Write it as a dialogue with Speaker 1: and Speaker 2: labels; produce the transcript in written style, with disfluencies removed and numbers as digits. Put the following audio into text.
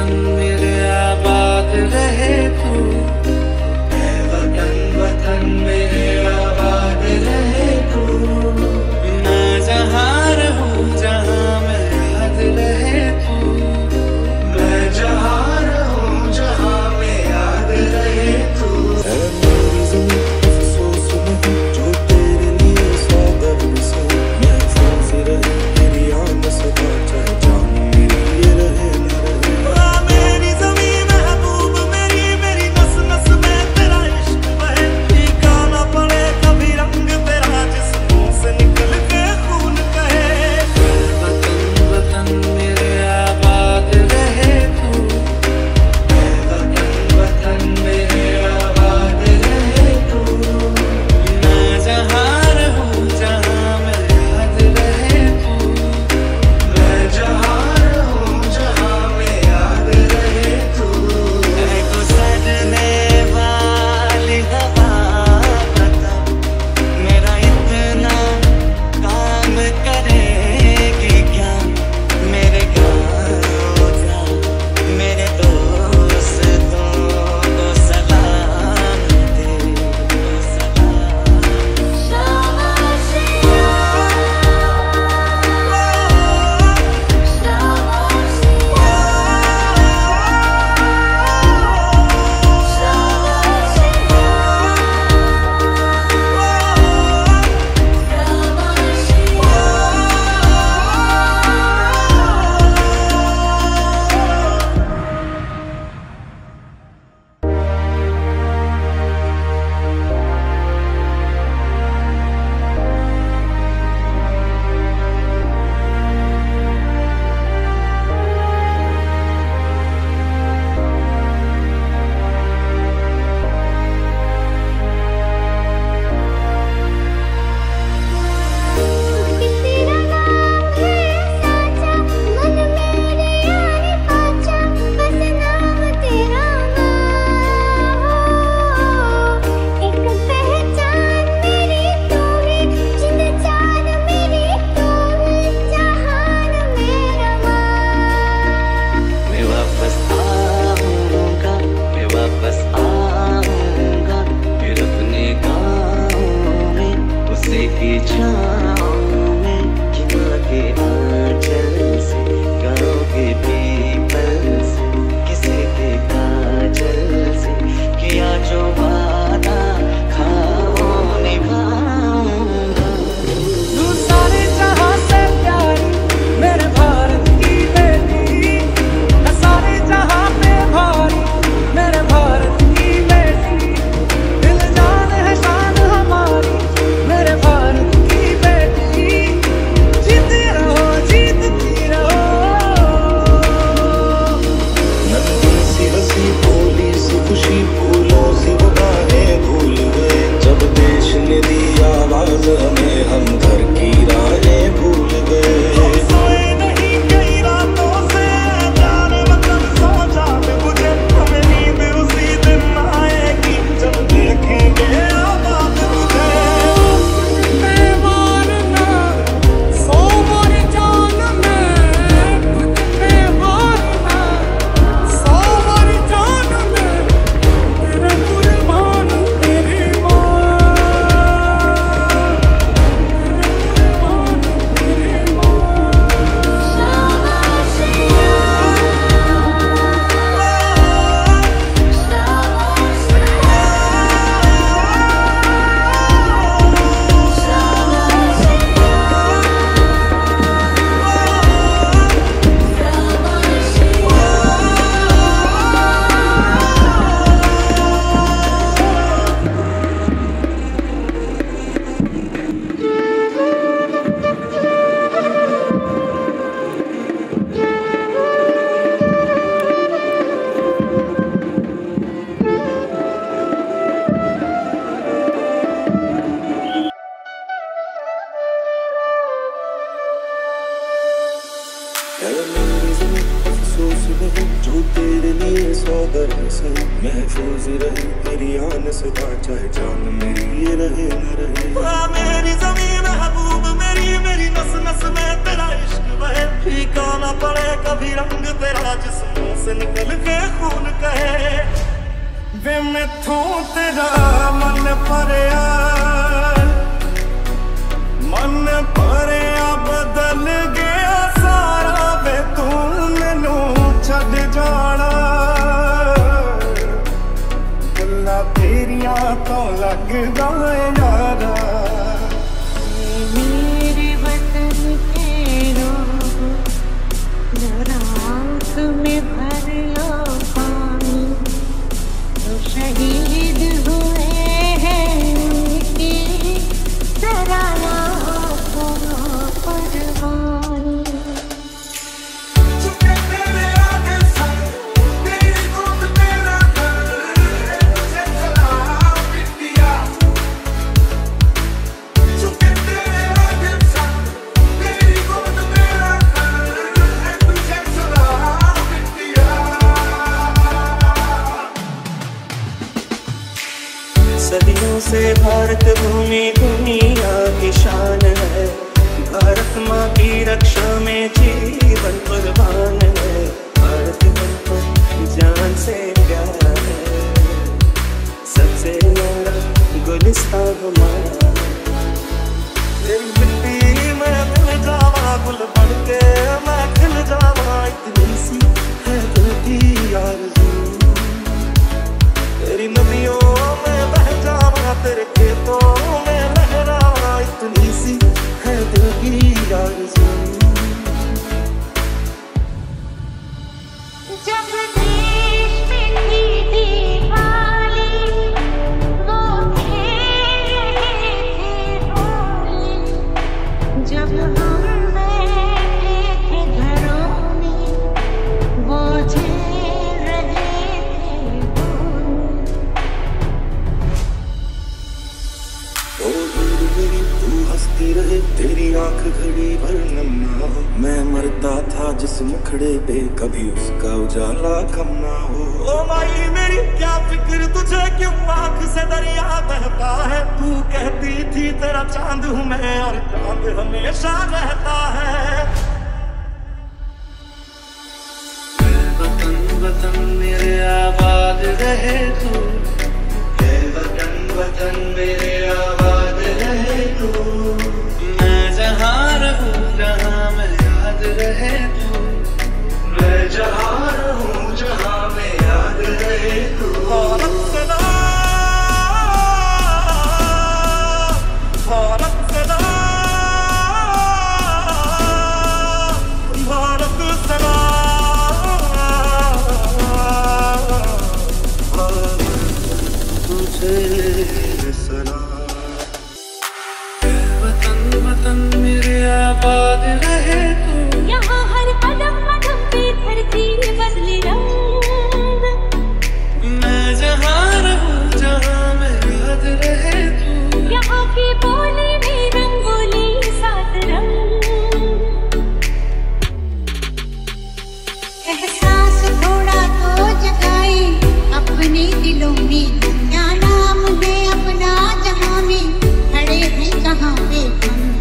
Speaker 1: वतन मेरे आबाद रहे तू, ऐ वतन वतन मेरे आबाद रहे तू। मैं जहाँ रहूं जहाँ मैं याद रहे तू, मैं जहाँ रहूं जहाँ मैं याद रहे तू। ऐ मेरी ज़मीं अफ़सोस नहीं जो तेरे लिए सौ दर्द से महफूज़ रहे तेरी आन से चाहे जान मेरी ये रहे न रहे। मेरी ज़मीं महबूब मेरी मेरी नस नस में तेरा इश्क बहे, फीका ना पड़े कभी रंग तेरा जिस मुंह से निकल के खून कहे। वतन वतन मेरे आबाद रहे तू, वतन वतन मेरे आबाद रहे तू। मैं जहाँ रहूं जहाँ मैं याद रहे तू, मैं जहाँ रहूं जहाँ मैं याद रहे तू। को सजने वाली हवा बता मेरा इतना काम करेगी क्या, मेरे गाँव जा मेरे दोस्तों को सलाम दे, जो तेरे लिए सौ दर्द से महफूज रहे तेरी आन से चाहे जान मेरी ये रहे न रहे। मेरी ज़मीं महबूब मेरी मेरी नस नस में तेरा इश्क बहे, फीका ना पड़े कभी रंग तेरा जिस्मों से निकल के खून कहे। वे मैथों तेरा मन भरिया, मन भरिया बदल गया सारा, वे तू मैनू छड्ड जाना, गल्लां तेरियां तो लगदा यारा।
Speaker 2: मेरे वतन के लोग रात में भर लो पानी, तो शहीद हुए हैं उनकी सराहना परवानी।
Speaker 1: सदियों से भारत भूमि दुनिया की शान है, भारत माँ की रक्षा में जीवन कुर्बान है, भारत हमको जान से प्यार है, सबसे न्यारा गुलिस्तां हमारा। तेरी मिट्टी में खिल जावा गुल बन के, मैं खिल जावा, इतनी सी है दिल की आरज़ू। तेरी नदियों में बह जावा, तेरे खेतों में लहरावा, इतनी सी है दिल की आरज़ू।
Speaker 2: जब देश में थी दिवाली, वो खेल रहे थे होली, जब हम बैठे थे घरों में, वो झेल रहे थे होली।
Speaker 1: तू हंसती रहे, तेरी आंख घड़ी भर नम ना हो, मैं मरता था जिस मुखड़े पे, कभी उसका उजाला कम ना हो। ओ माई मेरी क्या फिक्र तुझे, क्यों आंख से दरिया बहता है, तू कहती थी तेरा चांद हूँ मैं, और चांद हमेशा रहता है। वतन वतन मेरे आबाद रहे तू, वतन वतन मेरे आबाद रहे तू, मैं जहाँ रहूँ जहाँ मैं याद रहे तू, मैं जहाँ रहूँ जहाँ मैं याद रहे तू। भारत सदा, भारत सदा, भारत सदा, तुझे सलाम। वतन वतन मेरे आबाद रहे तू,
Speaker 2: यहाँ हर कदम कदम पे धरती बदले रंग,
Speaker 1: मैं जहाँ रहूँ जहाँ मैं याद रहे तू,
Speaker 2: यहाँ की बोली में रंगोली सात रंग। एहसास थोड़ा तो जगाए अपने दिलों में, क्या नाम है अपना जहाँ में, खड़े हैं कहाँ पे हम।